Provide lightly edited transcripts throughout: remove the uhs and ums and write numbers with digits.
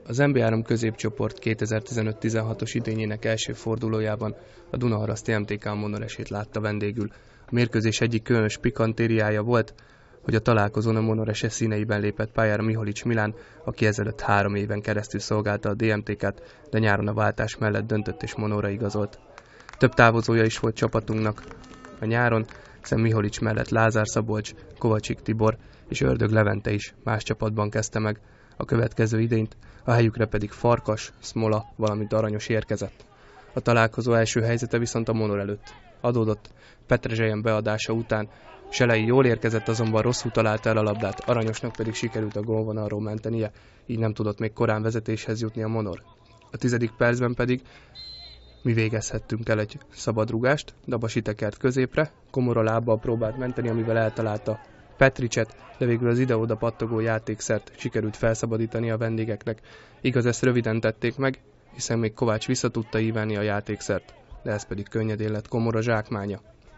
Az MB3 középcsoport 2015-16-os idényének első fordulójában a Dunaharaszti MTK a Monoresét látta vendégül. A mérkőzés egyik különös pikantériája volt, hogy a találkozón a Monorese színeiben lépett pályára Miholics Milán, aki ezelőtt 3 éven keresztül szolgálta a DMTK-t, de nyáron a váltás mellett döntött és Monorra igazolt. Több távozója is volt csapatunknak a nyáron, hiszen Miholics mellett Lázár Szabolcs, Kovacsik Tibor és Ördög Levente is más csapatban kezdte meg a következő idényt, a helyükre pedig Farkas, Smola, valamint Aranyos érkezett. A találkozó első helyzete viszont a Monor előtt adódott. Petrezselyen beadása után Selei jól érkezett, azonban rosszul találta el a labdát, Aranyosnak pedig sikerült a gólvonalról mentenie, így nem tudott még korán vezetéshez jutni a Monor. A 10. percben pedig mi végezhettünk el egy szabadrugást, Dabasi tekert középre, Komora lábbal próbált menteni, amivel eltalálta Petricset, de végül az ide-oda pattogó játékszert sikerült felszabadítani a vendégeknek. Igaz, ezt röviden tették meg, hiszen még Kovács vissza tudta ívelni a játékszert, de ez pedig könnyedén lett Komora zsákmánya.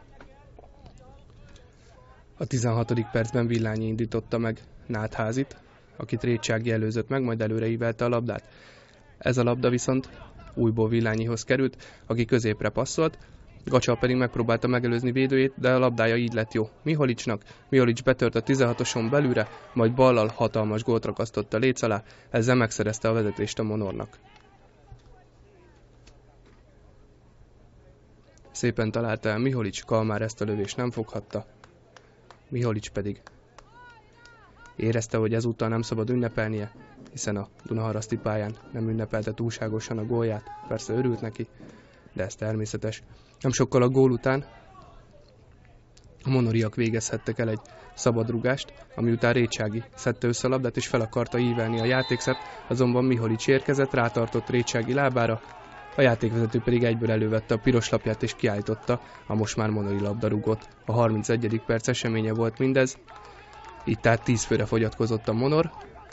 A 16. percben Villányi indította meg Nátházit, akit Récsági előzött meg, majd előre ívelte a labdát. Ez a labda viszont újból Villányihoz került, aki középre passzolt, Gacsa pedig megpróbálta megelőzni védőjét, de a labdája így lett jó Miholicsnak. Miholics betört a 16-oson belülre, majd ballal hatalmas gólt rakasztott a léc alá, ezzel megszerezte a vezetést a Monornak. Szépen találta el Miholics, Kalmár ezt a lövést nem foghatta. Miholics pedig érezte, hogy ezúttal nem szabad ünnepelnie, hiszen a Dunaharaszti pályán nem ünnepelte túlságosan a gólját, persze örült neki, de ez természetes. Nem sokkal a gól után a monoriak végezhettek el egy szabadrugást, ami után Récsági szedte össze a labdát és fel akarta ívelni a játékszert, azonban Miholics érkezett, rátartott Récsági lábára, a játékvezető pedig egyből elővette a piros lapját és kiállította a most már monori labdarúgót. A 31. perc eseménye volt mindez, így tehát 10 főre fogyatkozott a Monor.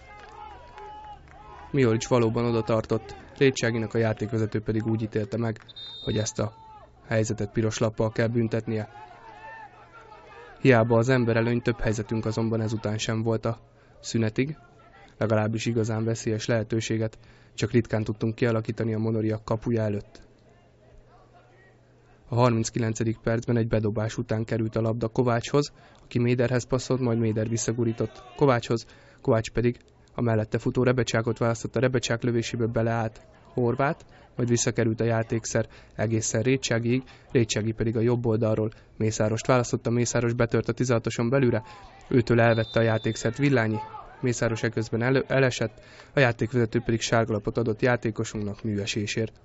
Miholics valóban oda tartott Récságinak, a játékvezető pedig úgy ítélte meg, hogy ezt a helyzetet piros lappal kell büntetnie. Hiába az emberelőny, több helyzetünk azonban ezután sem volt a szünetig, legalábbis igazán veszélyes lehetőséget csak ritkán tudtunk kialakítani a monoriak kapuja előtt. A 39. percben egy bedobás után került a labda Kovácshoz, aki Méderhez passzolt, majd Méder visszagurított Kovácshoz, Kovács pedig a mellette futó Rebecsákot választotta, Rebecsák lövéséből beleállt Horváth, majd visszakerült a játékszer egészen Récságiig, Récsági pedig a jobb oldalról Mészárost választotta, Mészáros betört a 16-oson belülre, őtől elvette a játékszert Villányi, Mészáros eközben elesett, a játékvezető pedig sárgalapot adott játékosunknak műesésért.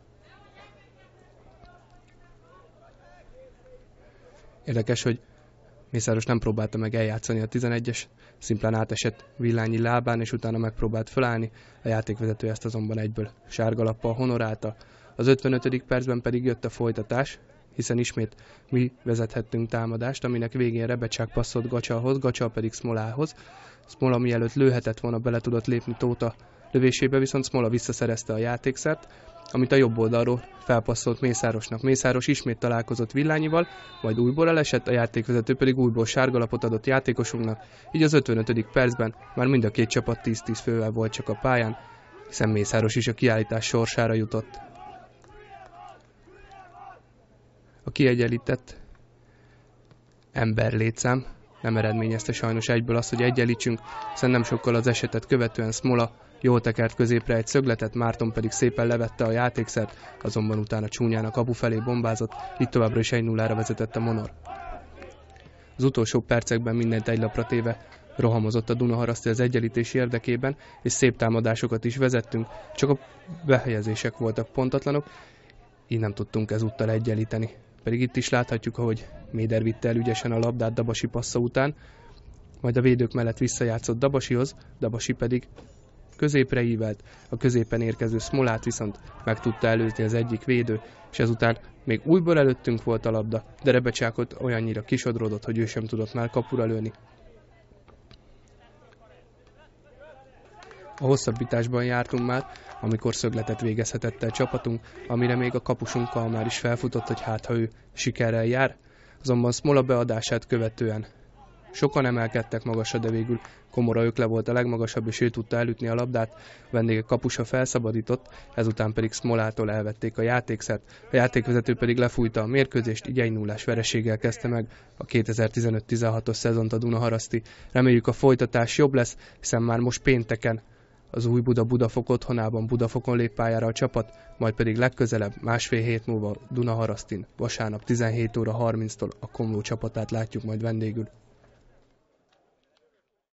Érdekes, hogy Mészáros nem próbálta meg eljátszani a 11-es, szimplán átesett Villányi lábán, és utána megpróbált felállni, a játékvezető ezt azonban egyből sárgalappal honorálta. Az 55. percben pedig jött a folytatás, hiszen ismét mi vezethettünk támadást, aminek végén Rebecsák passzolt Gacsahoz, Gacsa pedig Smolához. Smola mielőtt lőhetett volna, bele tudott lépni Tóta lövésébe, viszont Smola visszaszerezte a játékszert, amit a jobb oldalról felpasszolt Mészárosnak. Mészáros ismét találkozott Villányival, majd újból elesett, a játékvezető pedig újból sárgalapot adott játékosunknak, így az 55. percben már mind a két csapat 10-10 fővel volt csak a pályán, hiszen Mészáros is a kiállítás sorsára jutott. A kiegyenlített emberlétszám nem eredményezte sajnos egyből azt, hogy egyenlítsünk, hiszen nem sokkal az esetet követően Smola jól tekert középre egy szögletet, Márton pedig szépen levette a játékszert, azonban utána csúnyán a kapu felé bombázott, így továbbra is 1-0-ra vezetett a Monor. Az utolsó percekben mindent egy lapra téve rohamozott a Dunaharaszti az egyenlítés érdekében, és szép támadásokat is vezettünk, csak a behelyezések voltak pontatlanok, így nem tudtunk ezúttal egyenlíteni. Pedig itt is láthatjuk, ahogy Méder vitte el ügyesen a labdát Dabasi passza után, majd a védők mellett visszajátszott Dabasihoz, Dabasi pedig középre ívelt, a középen érkező Smolát viszont meg tudta előzni az egyik védő, és ezután még újból előttünk volt a labda, de Rebecsákot olyannyira kisodródott, hogy ő sem tudott már kapura lőni. A hosszabbításban jártunk már, amikor szögletet végezhetett el csapatunk, amire még a kapusunkkal már is felfutott, hogy hát ha ő sikerrel jár, azonban Smola beadását követően Sokan emelkedtek magasra, de végül Komora Ökle volt a legmagasabb, és ő tudta elütni a labdát. A vendégek kapusa felszabadított, ezután pedig Smolától elvették a játékszert. A játékvezető pedig lefújta a mérkőzést, így 1-0-ás vereséggel kezdte meg a 2015-16-os szezont a Dunaharaszti. Reméljük, a folytatás jobb lesz, hiszen már most pénteken az Új Budafok otthonában Budafokon lép pályára a csapat, majd pedig legközelebb, másfél hét múlva Dunaharasztin, vasárnap 17:30-tól a Komló csapatát látjuk majd vendégül.